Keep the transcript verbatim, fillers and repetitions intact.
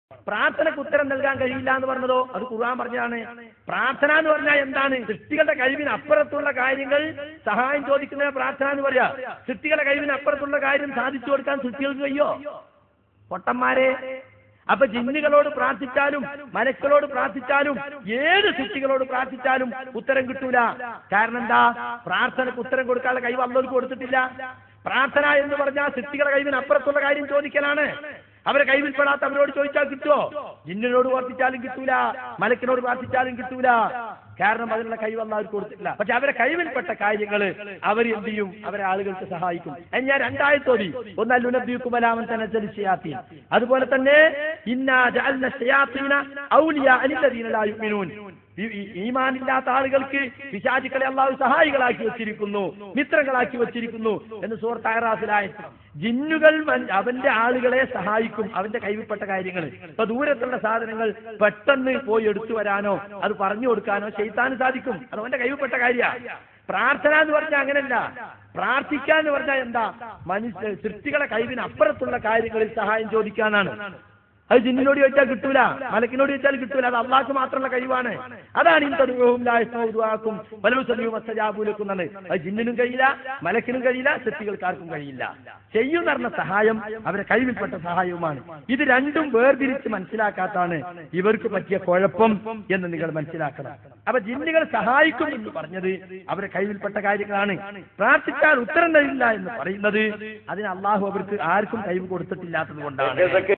പ്രാർത്ഥനയ്ക്ക് ഉത്തരം നൽകാൻ കഴിയില്ല എന്ന് പറഞ്ഞതോ അത് ഖുർആൻ പറഞ്ഞതാണ്. പ്രാർത്ഥന എന്ന് പറഞ്ഞാൽ എന്താണ്? സൃഷ്ടികളുടെ കഴിവിന് അപ്പുറത്തുള്ള കാര്യങ്ങൾ സഹായം ചോദിക്കുന്ന പ്രാർത്ഥന എന്ന് പറയാ. സൃഷ്ടികളുടെ കഴിവിന് അപ്പുറത്തുള്ള കാര്യം സാധിച്ചു കൊടുക്കാൻ സൃഷ്ടികൾക്ക് കഴിയോ? പൊട്ടന്മാരെ. അപ്പൊ ജിന്നുകളോട് പ്രാർത്ഥിച്ചാലും മലക്കളോട് പ്രാർത്ഥിച്ചാലും ഏത് സൃഷ്ടികളോട് പ്രാർത്ഥിച്ചാലും ഉത്തരം കിട്ടൂല. കാരണം എന്താ? പ്രാർത്ഥനയ്ക്ക് ഉത്തരം കൊടുക്കാനുള്ള കഴിവ് അള്ളാഹുവിന് കൊടുത്തിട്ടില്ല. പ്രാർത്ഥന എന്ന് പറഞ്ഞാൽ സൃഷ്ടികളുടെ കഴിവിന് അപ്പുറത്തുള്ള കാര്യം ചോദിക്കലാണ്. അവരെ കൈവിൽപ്പെടാത്ത അവരോട് ചോദിച്ചാൽ കിട്ടുമോ? ജിന്നിനോട് പ്രാർത്ഥിച്ചാലും കിട്ടൂല, മലക്കിനോട് പ്രാർത്ഥിച്ചാലും കിട്ടൂല. കാരണം അതിനുള്ള കഴിവ് അള്ളാഹുവിന് കൊടുത്തിട്ടില്ല. പക്ഷെ അവരെ കഴിവിൽപ്പെട്ട കാര്യങ്ങൾ അവർ എന്ത് ചെയ്യും? അവരെ ആളുകൾക്ക് സഹായിക്കും. ഞാൻ രണ്ടായി തോന്നി. ഒന്നല്ലുനബ്ബിയുക്കുമലാമൻ തനസ്സലുശ്ശയാത്തീൻ, അതുപോലെ തന്നെ ഇന്നാ ജഅൽന ശയാത്തീന ഔലിയാ അലില്ലദീന ലാ യുഅ്മിനൂൻ, ഈമാനില്ലാത്ത ആളുകൾക്ക് പിശാചുക്കളെ അള്ളാഹു സഹായികളാക്കി വെച്ചിരിക്കുന്നു, മിത്രങ്ങളാക്കി വെച്ചിരിക്കുന്നു എന്ന് സൂറത്ത് അഅറാഫിലായി. ജിന്നുകൾ അവന്റെ ആളുകളെ സഹായിക്കും, അവന്റെ കൈവിൽപ്പെട്ട കാര്യങ്ങൾ. ഇപ്പൊ ദൂരത്തുള്ള സാധനങ്ങൾ പെട്ടെന്ന് പോയി എടുത്തു വരാനോ അത് പറഞ്ഞു കൊടുക്കാനോ ശൈത്താന് സാധിക്കും. അത് അവന്റെ കൈവിൽപ്പെട്ട കാര്യമാണ്. പ്രാർത്ഥന എന്ന് പറഞ്ഞാൽ അങ്ങനെയല്ല. പ്രാർത്ഥിക്കുക എന്ന് പറഞ്ഞാൽ എന്താ? മനുഷ്യ സൃഷ്ടികളെ കഴിവിന് അപ്പുറത്തുള്ള കാര്യങ്ങളിൽ സഹായം ചോദിക്കാനാണ്. അത് ജിന്നിനോട് ചോദിച്ചാൽ കിട്ടൂല, മലക്കിനോട് ചോദിച്ചാൽ കിട്ടൂല. അത് അള്ളാഹ്ക്ക് മാത്രമുള്ള കഴിവാണ്. അതാണ് ഇൻതദുഉഹും വലൗ സമിഉ വസ്തജാബൂ ലക്കും എന്നത്. അത് ജിന്നിനും കഴിയില്ല, മലക്കിനും കഴിയില്ല, സൃഷ്ടികൾക്കാർക്കും കഴിയില്ല. ചെയ്യുന്ന പറഞ്ഞ സഹായം അവരെ കഴിവിൽപ്പെട്ട സഹായവുമാണ്. ഇത് രണ്ടും വേർതിരിച്ച് മനസ്സിലാക്കാത്താണ് ഇവർക്ക് പറ്റിയ കുഴപ്പം എന്ന് നിങ്ങൾ മനസ്സിലാക്കണം. അപ്പൊ ജിന്നുകൾ സഹായിക്കും എന്ന് പറഞ്ഞത് അവരെ കഴിവിൽപ്പെട്ട കാര്യങ്ങളാണ്. പ്രാർത്ഥിച്ചാൽ ഉത്തരം തരില്ല എന്ന് പറയുന്നത് അതിന് അള്ളാഹു അവർക്ക് ആർക്കും കഴിവ് കൊടുത്തിട്ടില്ലാത്തത് കൊണ്ടാണ്.